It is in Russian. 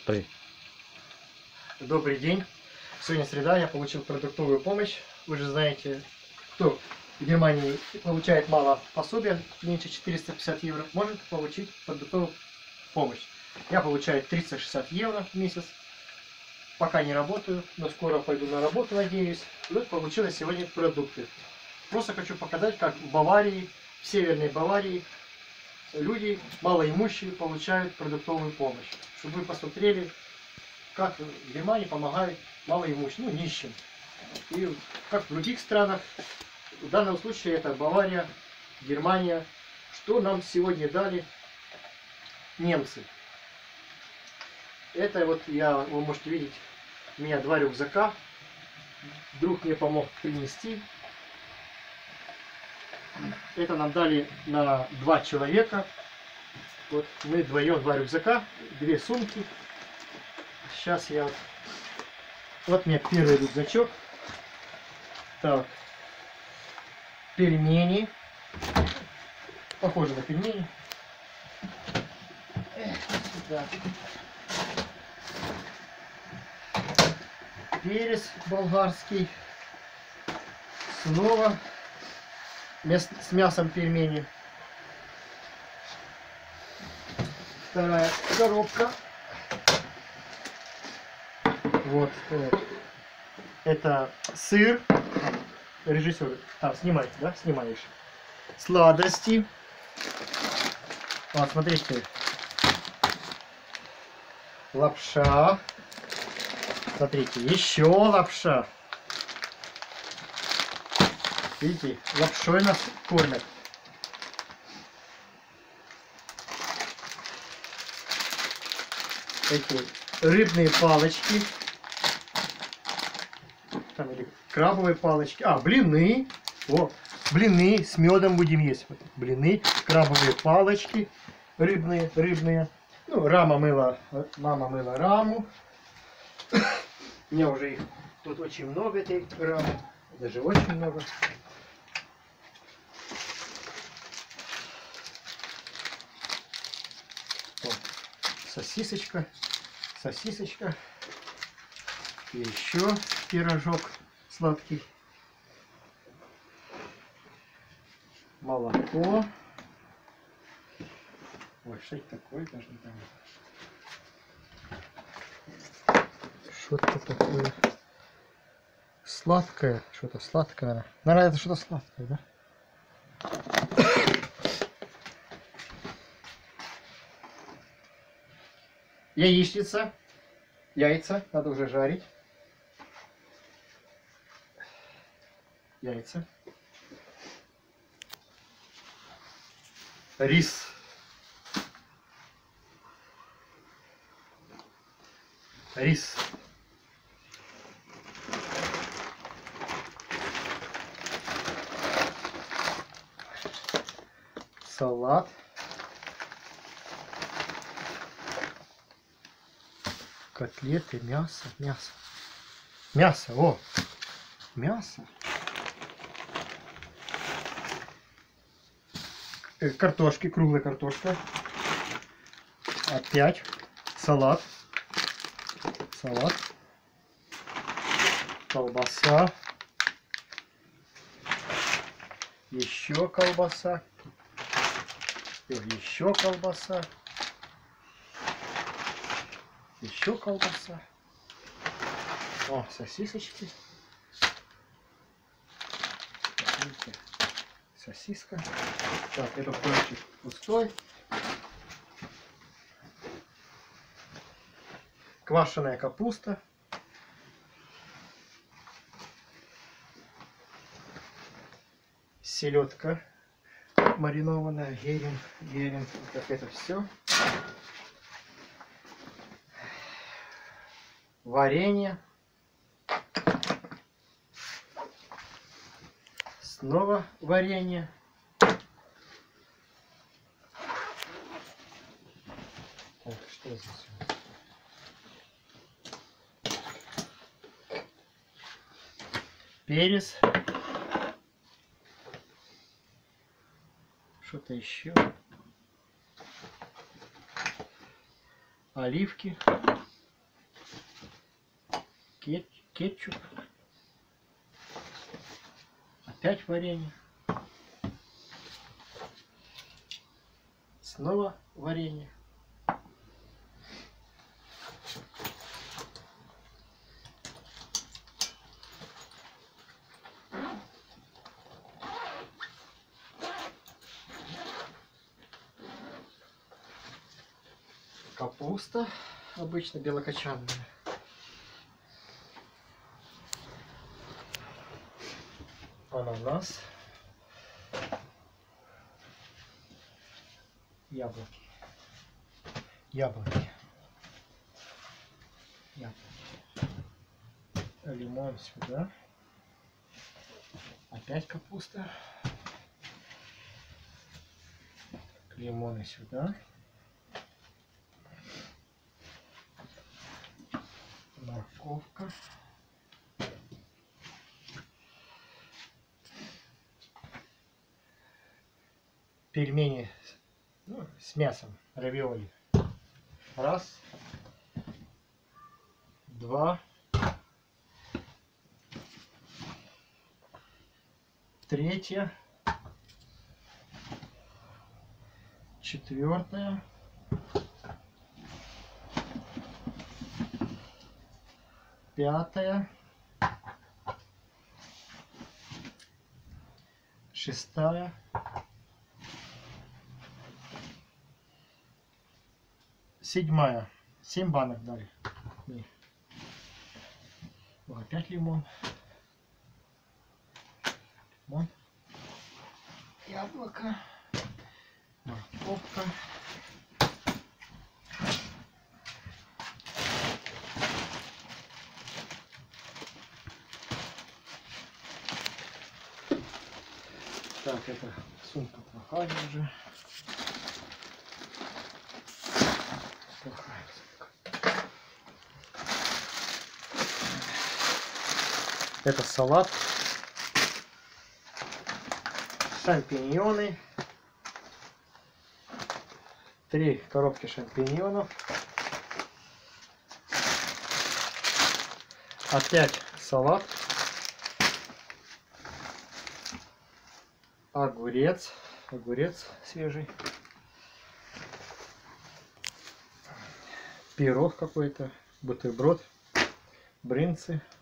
Добрый день. Сегодня среда, я получил продуктовую помощь. Вы же знаете, кто в Германии получает мало пособия, меньше 450 евро, может получить продуктовую помощь. Я получаю 30-60 евро в месяц. Пока не работаю, но скоро пойду на работу, надеюсь. Вот получила сегодня продукты. Просто хочу показать, как в Баварии, в Северной Баварии, люди малоимущие получают продуктовую помощь. Чтобы вы посмотрели, как в Германии помогают малоимущим, нищим. И как в других странах, в данном случае это Бавария, Германия. Что нам сегодня дали немцы? Это вот вы можете видеть, у меня 2 рюкзака. Друг мне помог принести. Это нам дали на 2 человека. Вот мы вдвоем 2 рюкзака, 2 сумки. Сейчас я вот мне первый рюкзачок. Так, пельмени. Похоже на пельмени. Сюда. Перец болгарский. Снова с мясом пельмени. Вторая коробка. Вот. Это сыр. Режиссер. Снимай, да? Снимаешь. Сладости. Вот, смотрите. Лапша. Смотрите, еще лапша. Видите, лапшой нас кормят. Эти рыбные палочки. Там или крабовые палочки. Блины. О, блины с медом будем есть. Блины, крабовые палочки. Рыбные. Ну, мама мыла раму. У меня уже их тут очень много, этой рамы. Даже очень много. Вот. Сосисочка. И еще пирожок сладкий. Молоко. Ой, что это такое? Даже не знаю. Что-то такое сладкое. Что-то сладкое. Наверное, это что-то сладкое, да? Яичница. Яйца. Надо уже жарить. Яйца. Рис. Салат. Котлеты, мясо. О! Мясо. Картошки, круглая картошка. Опять салат. Колбаса. Еще колбаса. Еще колбаса. Еще колбаса. О, сосисочки. Видите, сосиска. Так, этот кусочек пустой. Квашеная капуста. Селедка маринованная, герень. Так, это все. Варенье. Снова варенье. Так, что здесь? Перец. Что-то еще. Оливки. кетчуп. Опять варенье. Снова варенье. Капуста, обычно белокочанная. Ананас. Яблоки. Яблоки. Лимон сюда. Опять капуста. Лимоны сюда. Морковка. Пельмени, ну, с мясом, равиоли. Раз. Два. Третья. Четвертая. Пятая. Шестая. Седьмая. 7 банок дали. Опять лимон. Лимон. Яблоко. Морковка. Так, это сумка плохая уже. Плохая сумка. Это салат. Шампиньоны. 3 коробки шампиньонов. Опять салат. Огурец. Огурец свежий. Пирог какой-то. Бутерброд. Брынцы.